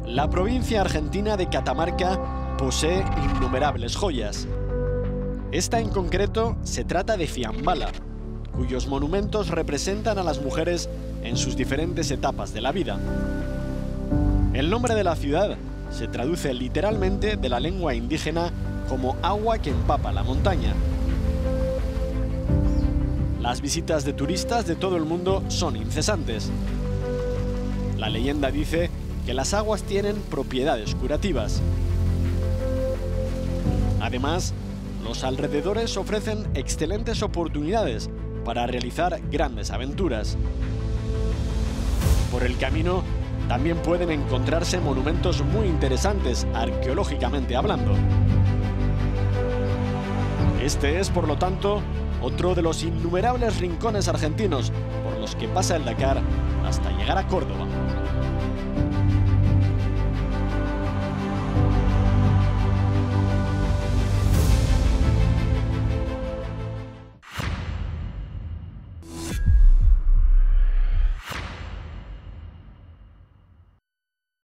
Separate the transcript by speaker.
Speaker 1: La provincia argentina de Catamarca posee innumerables joyas. Esta en concreto se trata de Fiambala, cuyos monumentos representan a las mujeres en sus diferentes etapas de la vida. El nombre de la ciudad se traduce literalmente de la lengua indígena como agua que empapa la montaña. Las visitas de turistas de todo el mundo son incesantes. La leyenda dice que las aguas tienen propiedades curativas. Además, los alrededores ofrecen excelentes oportunidades para realizar grandes aventuras. Por el camino también pueden encontrarse monumentos muy interesantes arqueológicamente hablando. Este es, por lo tanto, otro de los innumerables rincones argentinos por los que pasa el Dakar hasta llegar a Córdoba.